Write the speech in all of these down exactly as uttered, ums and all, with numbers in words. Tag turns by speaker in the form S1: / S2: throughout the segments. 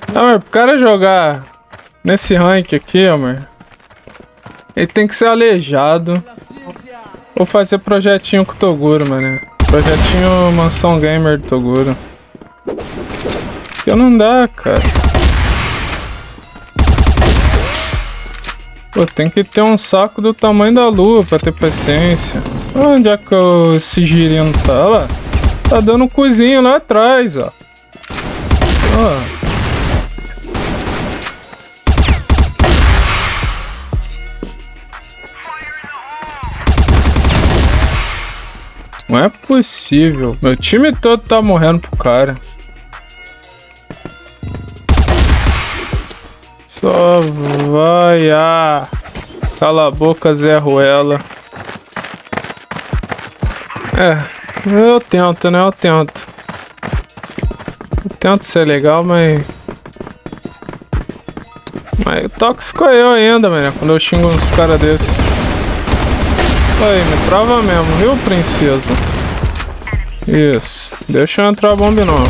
S1: Ah, mas pro cara jogar nesse rank aqui, ó, mano, ele tem que ser aleijado ou fazer projetinho com o Toguro, mano. Projetinho Mansão Gamer do Toguro. Porque não dá, cara. Pô, tem que ter um saco do tamanho da lua pra ter paciência. Onde é que eu, esse girino tá? Olha lá. Tá dando um cozinho lá atrás, ó. Ó. Não é possível. Meu time todo tá morrendo pro cara. Só vai. Ah. Cala a boca, Zé Ruela. É. Eu tento, né? Eu tento. Eu tento ser legal, mas... Mas o tóxico é eu ainda, mano. Quando eu xingo uns caras desses. Aí, me trava mesmo, viu, princesa? Isso. Deixa eu entrar a bomba não.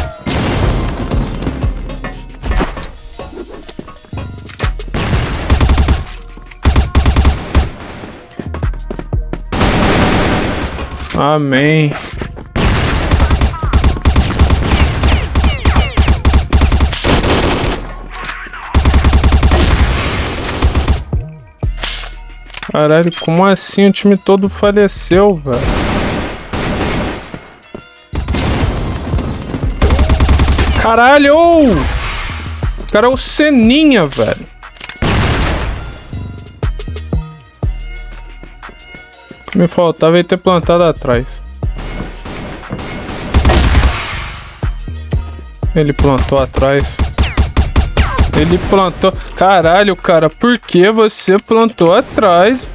S1: Amém. Caralho, como assim? O time todo faleceu, velho. Caralho! O cara é o Seninha, velho. O que me faltava é ter plantado atrás. Ele plantou atrás. Ele plantou... Caralho, cara, por que você plantou atrás?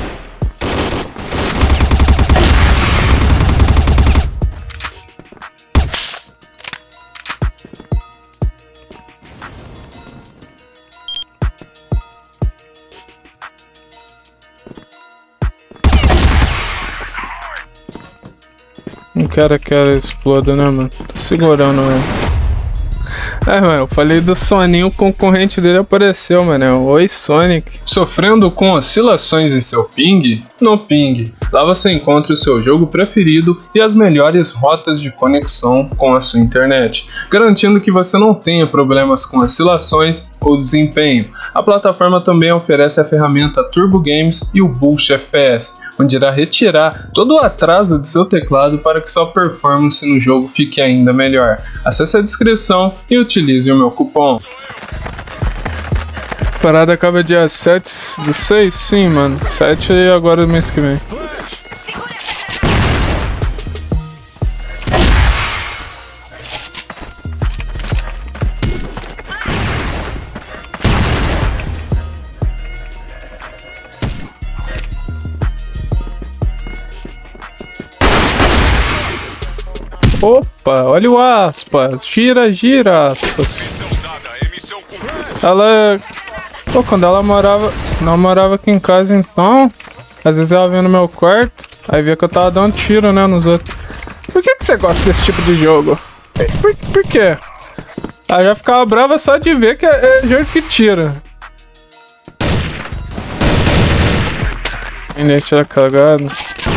S1: Não quero que ela exploda, né, mano? Tô segurando, velho. É, mano, eu falei do Soninho, o concorrente dele apareceu, mano. Oi, Sonic. Sofrendo com oscilações em seu ping? No Ping. Lá você encontra o seu jogo preferido e as melhores rotas de conexão com a sua internet, garantindo que você não tenha problemas com oscilações ou desempenho. A plataforma também oferece a ferramenta Turbo Games e o Boost F P S, onde irá retirar todo o atraso de seu teclado para que sua performance no jogo fique ainda melhor. Acesse a descrição e utilize o meu cupom. A parada acaba dia sete do seis? Sim, mano. sete e agora do mês que vem. Opa, olha o aspas. Gira, gira, aspas. Ela... Pô, quando ela morava... Não morava aqui em casa, então... Às vezes ela vinha no meu quarto, aí via que eu tava dando tiro, né, nos outros. Por que que você gosta desse tipo de jogo? Por, por quê? Ela já ficava brava só de ver que é, é jogo que tira. Ninguém tira cagado.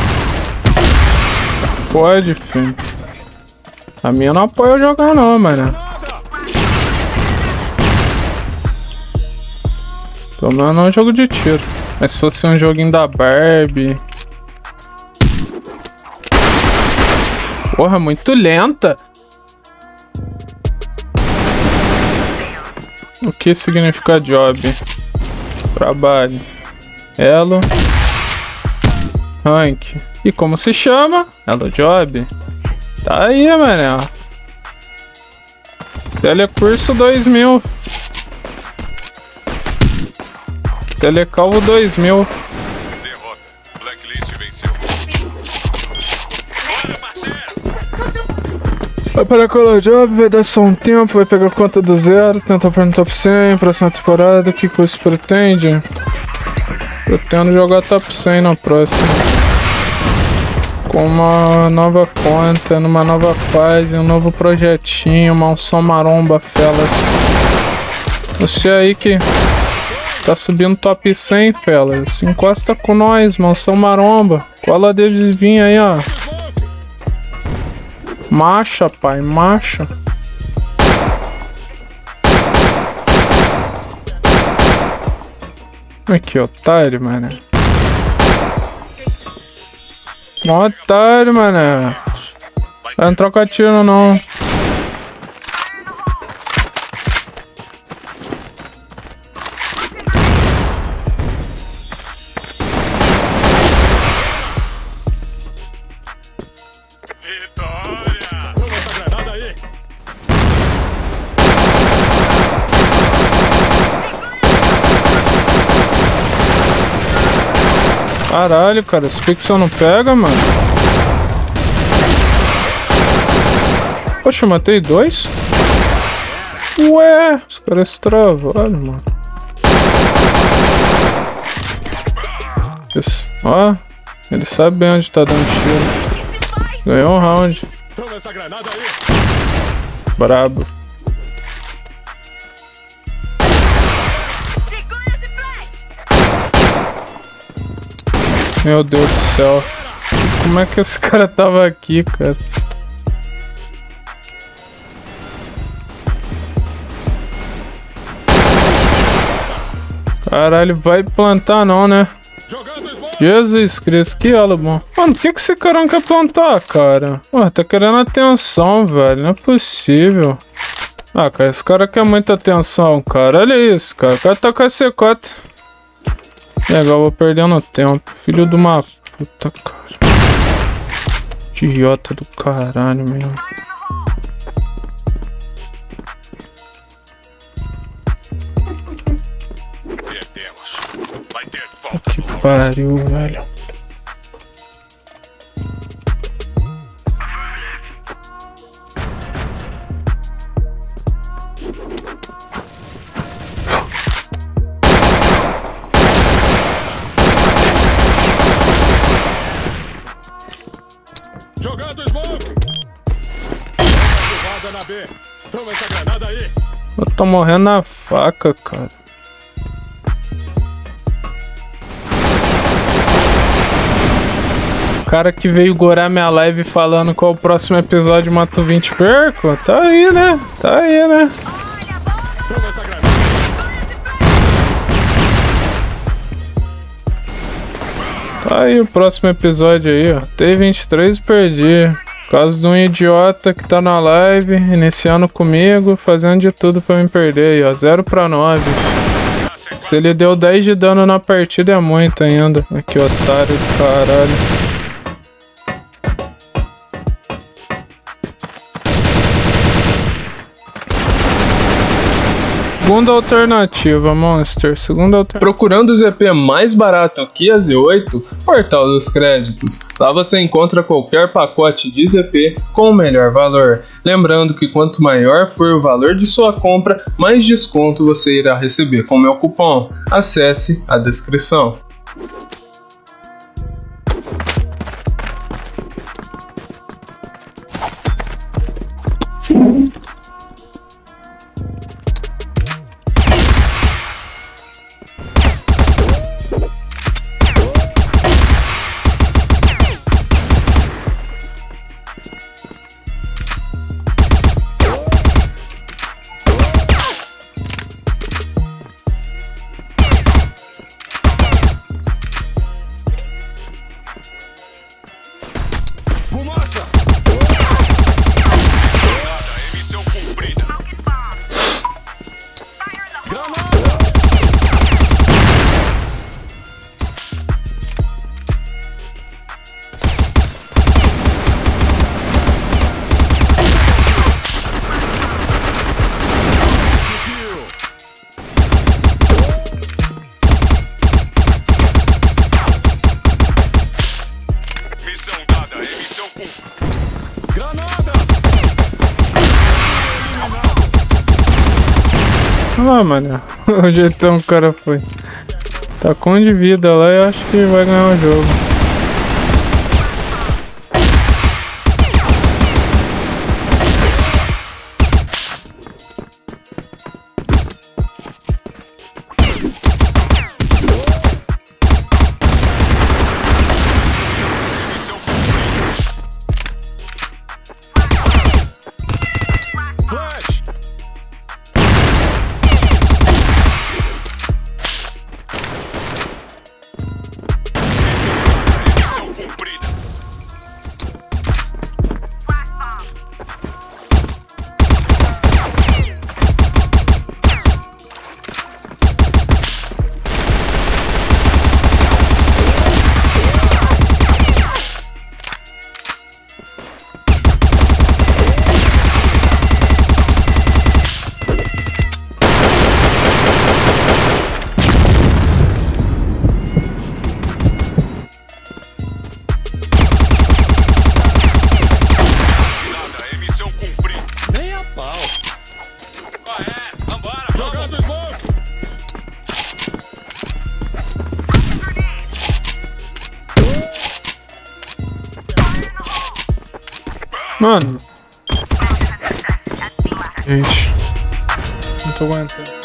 S1: Pode, filho. A minha não apoia eu jogar não, mano. Pelo menos não é um jogo de tiro. Mas se fosse um joguinho da Barbie... Porra, muito lenta. O que significa job? Trabalho. Elo. Rank. E como se chama? Elo Job. Tá aí, mano. Telecurso dois mil. Telecalvo dois mil.
S2: Derrota. Blacklist venceu.
S1: Vai para Call of Job, vai dar só um tempo, vai pegar conta do zero, tentar para no top cem, próxima temporada, o que, que você pretende? Pretendo jogar top cem na próxima. Com uma nova conta, numa nova fase, um novo projetinho, uma som maromba, felas. Você aí que tá subindo top cem, fellas. Encosta com nós, mansão maromba. Cola deles vir aí, ó. Marcha, pai, marcha. Aqui, otário, mano. Otário, mano. Não troca tiro, não. Caralho, cara, esse pixel não pega, mano. Poxa, eu matei dois? Ué, os caras travaram, mano. Esse, ó, ele sabe bem onde tá dando tiro. Ganhou um round. Brabo. Meu Deus do céu. Como é que esse cara tava aqui, cara? Caralho, vai plantar não, né? Jesus Cristo, que aula bom. Mano, por que, que esse cara não quer plantar, cara? Pô, tá querendo atenção, velho. Não é possível. Ah, cara, esse cara quer muita atenção, cara. Olha isso, cara. O cara tá com a C quatro. Legal, vou perdendo tempo. Filho de uma puta, cara. Idiota do caralho mesmo. Que pariu, velho.
S2: Jogando smoke. Na B. Toma essa granada aí.
S1: Eu tô morrendo na faca, cara. O cara que veio gorar minha live falando qual o próximo episódio mato vinte perco, tá aí, né? Tá aí, né?
S2: Toma essa granada.
S1: Tá aí o próximo episódio aí, ó. T vinte e três perdi. Por causa de um idiota que tá na live, iniciando comigo, fazendo de tudo pra me perder aí, ó. zero pra nove. Se ele deu dez de dano na partida é muito ainda. Aqui, otário do caralho. Segunda alternativa, Monster. Segunda alternativa.
S3: Procurando o Z P mais barato que a Z oito? Portal dos Créditos. Lá você encontra qualquer pacote de Z P com o melhor valor. Lembrando que quanto maior for o valor de sua compra, mais desconto você irá receber com meu cupom. Acesse a descrição.
S2: Fumaça! Emissão cumprida. Granada! Missão dada, emissão cumprida. Granada!
S1: Ah, mano. O jeitão que o cara foi. Tá com um de vida lá e eu acho que vai ganhar o jogo. Mano. Gente. Não tô aguentando.